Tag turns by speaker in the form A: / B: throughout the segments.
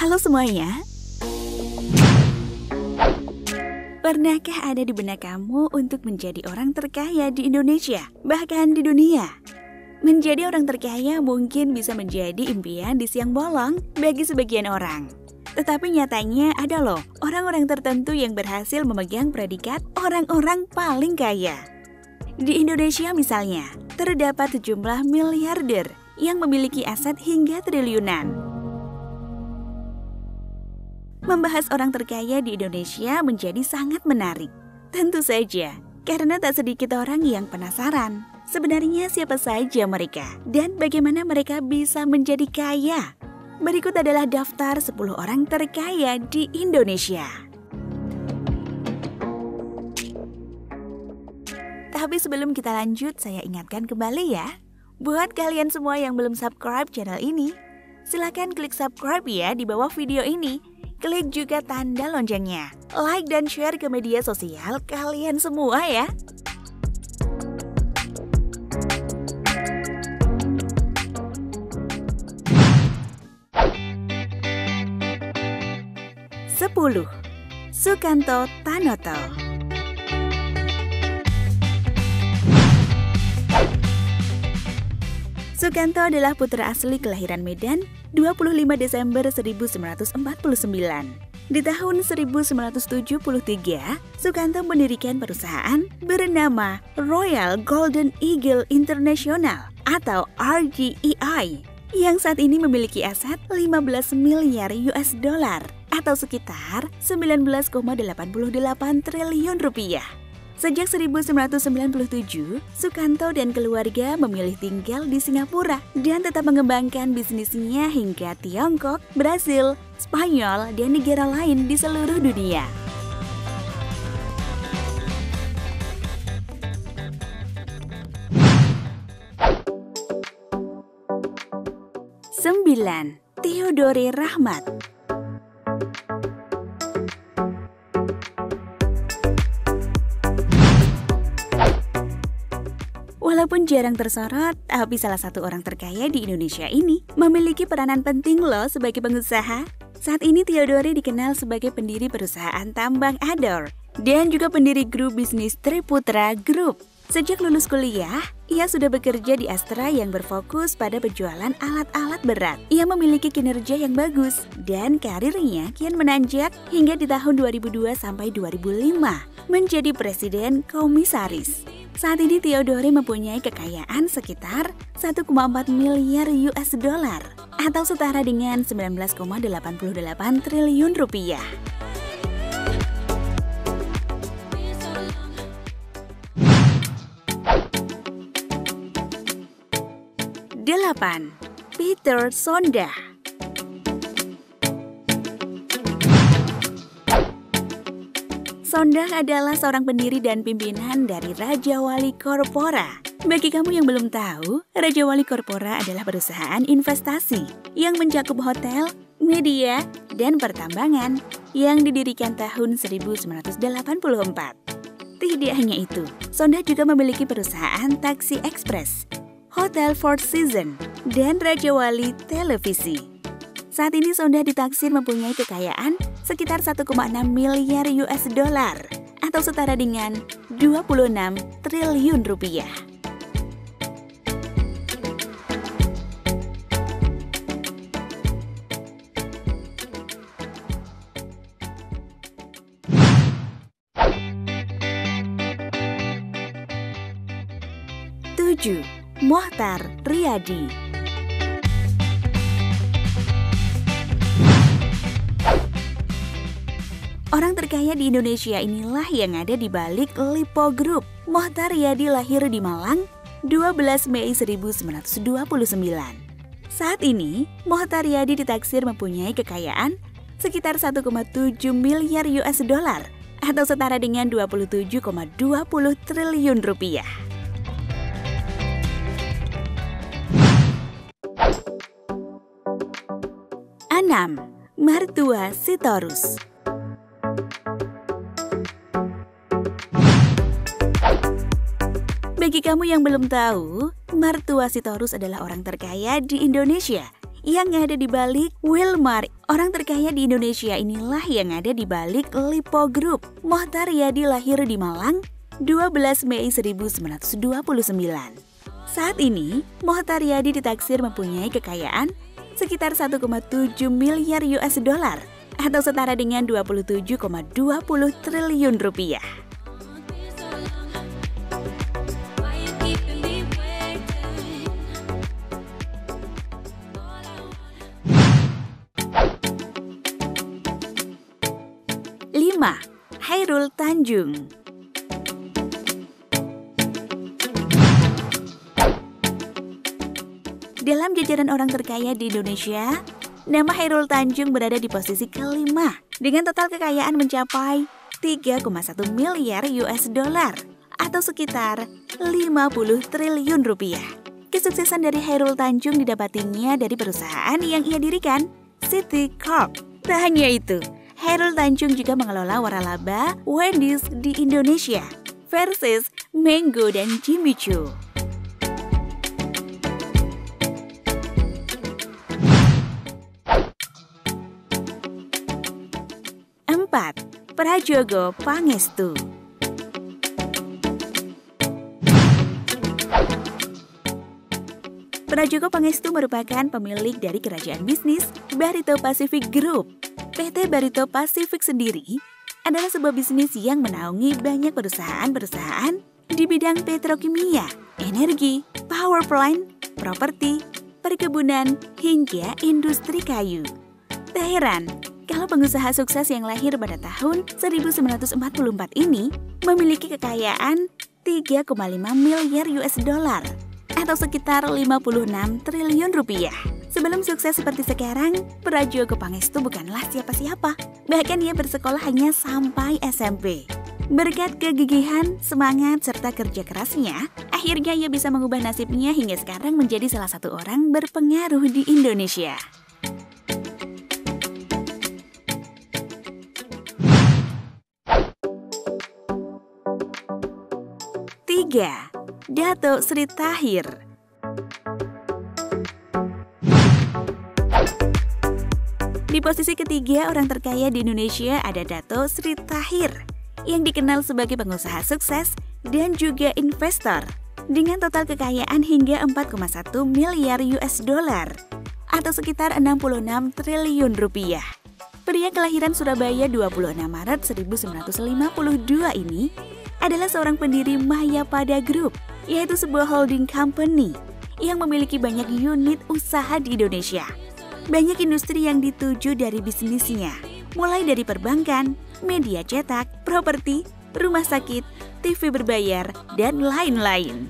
A: Halo semuanya. Pernahkah ada di benak kamu untuk menjadi orang terkaya di Indonesia, bahkan di dunia? Menjadi orang terkaya mungkin bisa menjadi impian di siang bolong bagi sebagian orang. Tetapi nyatanya ada loh orang-orang tertentu yang berhasil memegang predikat orang-orang paling kaya. Di Indonesia misalnya, terdapat sejumlah miliarder yang memiliki aset hingga triliunan. Membahas orang terkaya di Indonesia menjadi sangat menarik. Tentu saja, karena tak sedikit orang yang penasaran. Sebenarnya siapa saja mereka dan bagaimana mereka bisa menjadi kaya? Berikut adalah daftar 10 orang terkaya di Indonesia. Tapi sebelum kita lanjut, saya ingatkan kembali ya. Buat kalian semua yang belum subscribe channel ini, silakan klik subscribe ya di bawah video ini. Klik juga tanda loncengnya, like dan share ke media sosial kalian semua ya. Sepuluh, Sukanto Tanoto. Sukanto adalah putra asli kelahiran Medan 25 Desember 1949. Di tahun 1973, Sukanto mendirikan perusahaan bernama Royal Golden Eagle International atau RGEI yang saat ini memiliki aset 15 miliar US dollar atau sekitar 19,88 triliun rupiah. Sejak 1997, Sukanto dan keluarga memilih tinggal di Singapura dan tetap mengembangkan bisnisnya hingga Tiongkok, Brasil, Spanyol, dan negara lain di seluruh dunia. Sembilan, Theodore Rahmat. Walaupun jarang tersorot, tapi salah satu orang terkaya di Indonesia ini memiliki peranan penting loh sebagai pengusaha. Saat ini Theodore dikenal sebagai pendiri perusahaan tambang Ador dan juga pendiri grup bisnis Triputra Group. Sejak lulus kuliah, ia sudah bekerja di Astra yang berfokus pada penjualan alat-alat berat. Ia memiliki kinerja yang bagus dan karirnya kian menanjak hingga di tahun 2002 sampai 2005 menjadi presiden komisaris. Saat ini Theodore mempunyai kekayaan sekitar 1,4 miliar US dollar atau setara dengan 19,88 triliun rupiah. Delapan, Peter Sondah. Sondah adalah seorang pendiri dan pimpinan dari Raja Wali Corpora. Bagi kamu yang belum tahu, Raja Wali Corpora adalah perusahaan investasi yang mencakup hotel, media, dan pertambangan yang didirikan tahun 1984. Tidak hanya itu, Sondah juga memiliki perusahaan taksi ekspres, Hotel Four Seasons, dan Raja Wali Televisi. Saat ini Sondah ditaksir mempunyai kekayaan sekitar 1,6 miliar US dollar atau setara dengan 26 triliun rupiah. Tujuh, Mohtar Riyadi. Orang terkaya di Indonesia inilah yang ada di balik Lipo Group. Mohtar Riyadi lahir di Malang 12 Mei 1929. Saat ini, Mohtar Riyadi ditaksir mempunyai kekayaan sekitar 1,7 miliar US dollar atau setara dengan 27,20 triliun rupiah. Enam, Martua Sitorus. Bagi kamu yang belum tahu, Martua Sitorus adalah orang terkaya di Indonesia yang ada di balik Wilmar. Orang terkaya di Indonesia inilah yang ada di balik Lipo Group. Mochtar Riyadi lahir di Malang 12 Mei 1929. Saat ini, Mochtar Riyadi ditaksir mempunyai kekayaan sekitar 1,7 miliar US dollar atau setara dengan 27,20 triliun rupiah. Chairul Tanjung. Dalam jajaran orang terkaya di Indonesia, nama Chairul Tanjung berada di posisi kelima dengan total kekayaan mencapai 3,1 miliar US dollar atau sekitar 50 triliun rupiah. Kesuksesan dari Chairul Tanjung didapatinya dari perusahaan yang ia dirikan, City Corp. Tak hanya itu, Chairul Tanjung juga mengelola waralaba Wendy's di Indonesia versus Mango dan Jimmy Choo. 4. Prajogo Pangestu. Prajogo Pangestu merupakan pemilik dari kerajaan bisnis Barito Pacific Group. PT Barito Pacific sendiri adalah sebuah bisnis yang menaungi banyak perusahaan-perusahaan di bidang petrokimia, energi, power plant, properti, perkebunan, hingga industri kayu. Tak heran kalau pengusaha sukses yang lahir pada tahun 1944 ini memiliki kekayaan 3,5 miliar US dollar atau sekitar 56 triliun rupiah. Sebelum sukses seperti sekarang, Prajogo Pangestu bukanlah siapa-siapa. Bahkan ia bersekolah hanya sampai SMP. Berkat kegigihan, semangat, serta kerja kerasnya, akhirnya ia bisa mengubah nasibnya hingga sekarang menjadi salah satu orang berpengaruh di Indonesia. Tiga, Dato Sri Tahir. Di posisi ketiga orang terkaya di Indonesia ada Dato Sri Tahir yang dikenal sebagai pengusaha sukses dan juga investor dengan total kekayaan hingga 4,1 miliar US dollar atau sekitar 66 triliun rupiah. Pria kelahiran Surabaya 26 Maret 1952 ini adalah seorang pendiri Mayapada Group, yaitu sebuah holding company yang memiliki banyak unit usaha di Indonesia. Banyak industri yang dituju dari bisnisnya, mulai dari perbankan, media cetak, properti, rumah sakit, TV berbayar, dan lain-lain.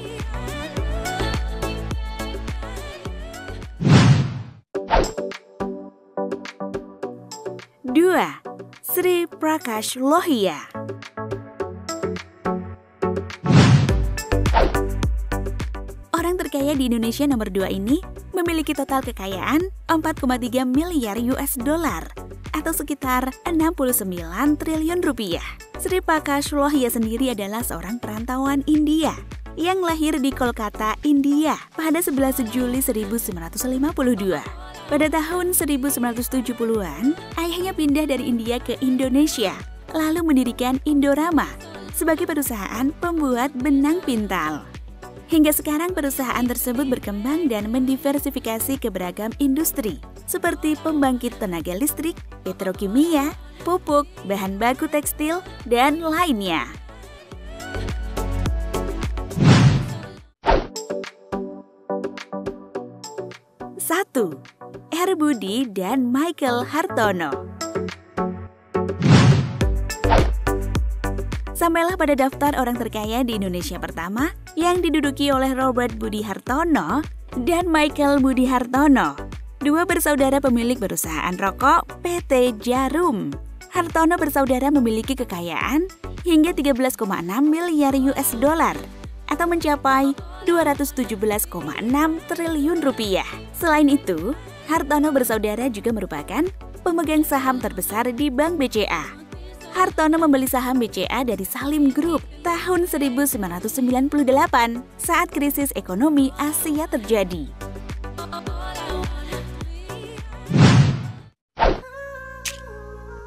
A: Dua, Sri Prakash Lohia. Orang terkaya di Indonesia nomor 2 ini memiliki total kekayaan 4,3 miliar US dollar atau sekitar 69 triliun rupiah. Sri Prakash Lohia sendiri adalah seorang perantauan India yang lahir di Kolkata, India pada 11 Juli 1952. Pada tahun 1970-an, ayahnya pindah dari India ke Indonesia, lalu mendirikan Indorama sebagai perusahaan pembuat benang pintal. Hingga sekarang perusahaan tersebut berkembang dan mendiversifikasi ke beragam industri seperti pembangkit tenaga listrik, petrokimia, pupuk, bahan baku tekstil, dan lainnya. Satu, R. Budi dan Michael Hartono. Sampailah pada daftar orang terkaya di Indonesia pertama yang diduduki oleh Robert Budi Hartono dan Michael Budi Hartono, dua bersaudara pemilik perusahaan rokok PT Jarum. Hartono bersaudara memiliki kekayaan hingga 13,6 miliar US dollar atau mencapai 217,6 triliun rupiah. Selain itu, Hartono bersaudara juga merupakan pemegang saham terbesar di Bank BCA. Hartono membeli saham BCA dari Salim Group tahun 1998 saat krisis ekonomi Asia terjadi.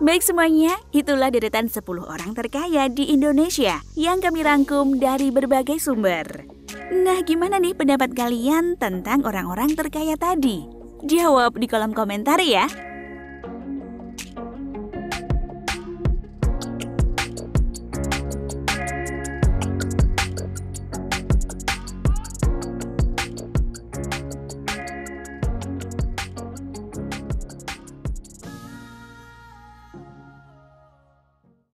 A: Baik semuanya, itulah deretan 10 orang terkaya di Indonesia yang kami rangkum dari berbagai sumber. Nah, gimana nih pendapat kalian tentang orang-orang terkaya tadi? Jawab di kolom komentar ya.